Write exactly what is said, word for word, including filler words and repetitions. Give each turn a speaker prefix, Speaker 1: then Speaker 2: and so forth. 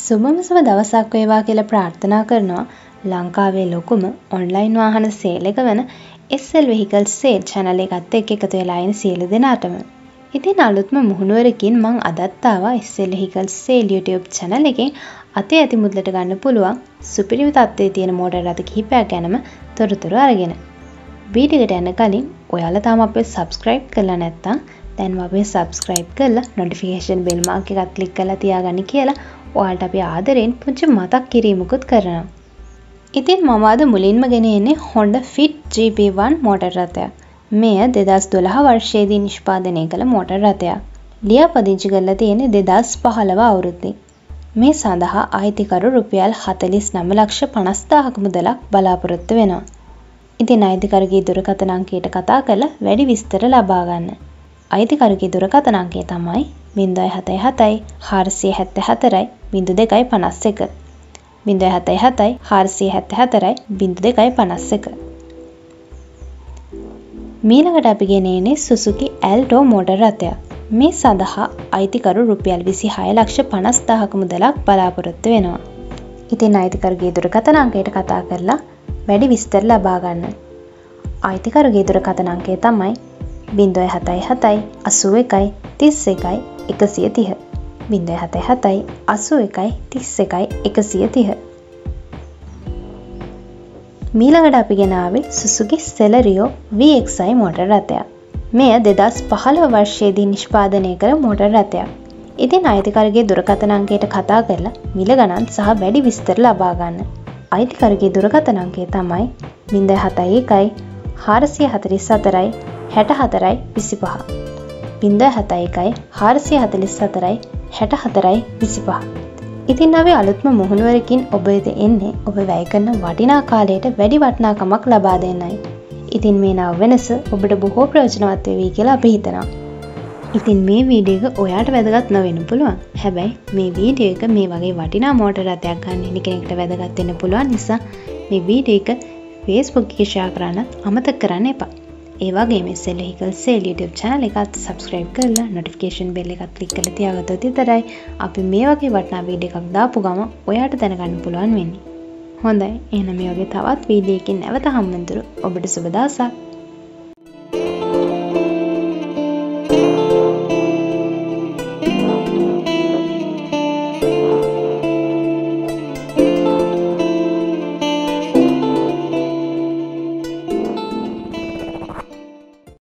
Speaker 1: සුබම සුබ දවසක් වේවා කියලා ප්‍රාර්ථනා කරනවා ලංකාවේ ලොකුම ඔන්ලයින් වාහන සේල් එක වන S L Vehicles Sale channel එකත් එක්ක එකතු වෙලා ඉන්න සියලු දෙනාටම. ඉතින් අලුත්ම මුහුණුවරකින් මම අදත් ආවා S L Vehicles Sale YouTube channel එකෙන් අතේ ඇති මුදලට ගන්න පුළුවන් සුපිරිම තත්ත්වයේ තියෙන මෝටර රථ කිහිපයක් ගැනම තොරතුරු අරගෙන. වීඩියෝ එකට යන්න කලින් ඔයාලා තාම අපේ subscribe කරලා නැත්නම් දැන් අපේ subscribe කරලා notification bell mark එකත් click කරලා තියාගන්න කියලා ඔයාලට අපි ආදරෙන් පුංචි මතක් කිරීමකුත් කරනවා. ඉතින් මම අද මුලින්ම ගෙන එන්නේ Honda Fit G P one මෝටර රථයක්. මෙය දෙදහස් දොළහ වර්ෂයේදී නිෂ්පාදනය කළ මෝටර රථයක්. ලියාපදිංචි කරලා තියෙන්නේ දෙදහස් පහළොව අවුරුද්දේ. මේ සඳහා අයිතිකරු රුපියල් හතළිස් නව ලක්ෂ පනස් දාහක මුදලක් බලාපොරොත්තු වෙනවා. ඉතින් අයිතිකරුගේ දුරකථන අංකයට කතා කරලා වැඩි විස්තර ලබා ගන්න. අයිතිකරුගේ දුරකථන අංකය තමයි ज़ीरो सात सात चार सात चार ज़ीरो दो पाँच एक ज़ीरो सात सात चार सात चार ज़ीरो दो पाँच एक. මීළඟට අපි ගෙනෙන්නේ Suzuki Alto මෝටර රථයක්. මේ සඳහා අයිතිකරු රුපියල් විසිහය ලක්ෂ පනස් දාහක මුදලක් බලාපොරොත්තු වෙනවා. ඉතින් අයිතිකරුගේ දුරකථන අංකයට කතා කරලා වැඩි විස්තර ලබා ගන්න. අයිතිකරුගේ දුරකථන අංකය තමයි ज़ीरो सात सात आठ एक एक तीस एक एक तीस ज़ीरो सात सात आठ एक तीस एक एक तीस. මීළඟට අපි ගෙන ආවේ Suzuki Celerio වී එක්ස් ආයි මෝටර රථයක්. මෙය දෙදහස් පහළොව වර්ෂයේදී නිෂ්පාදනය කළ මෝටර රථයක්. ඉතින් අයිතිකරුගේ දුරකථන අංකයට කතා කරලා මිල ගණන් සහ වැඩි විස්තර ලබා ගන්න. අයිතිකරුගේ දුරකථන අංකය තමයි ज़ीरो सात एक चार चार चार छह चार विसिपහ ज़ीरो सात एक चार चार चार छह चार विसिपහ. ඉතින් අපි අලුත්ම මුහුණුවරකින් ඔබ වෙත එන්නේ ඔබ වැය කරන වටිනා කාලයට වැඩි වටිනාකමක් ලබා දෙන්නයි. ඉතින් මේ නව වෙනස ඔබට බොහෝ ප්‍රයෝජනවත් වෙවි කියලා අපි හිතනවා. ඉතින් මේ වීඩියෝ එක ඔයාට වැදගත් නොවෙන්න පුළුවන්. හැබැයි මේ වීඩියෝ එක මේ වගේ වටිනා මෝටර රථයක් ගන්න ඉන්න කෙනෙක්ට වැදගත් වෙන්න පුළුවන් නිසා මේ වීඩියෝ එක Facebook එකේ share කරන්නත් අමතක කරන්න එපා. ඒ වගේම S L Vehicles Sale YouTube channel එකත් subscribe කරලා notification bell එකත් click කරලා තියාගත්තොත් විතරයි අපි මේ වගේ වටිනා වීඩියෝ එකක් දාපු ගම ඔයාට දැනගන්න පුළුවන් වෙන්නේ. හොඳයි එහෙනම් මේ වගේ තවත් වීඩියෝ එකකින් නැවත හම්බෙන්තුරු ඔබට සුබ දවසක්.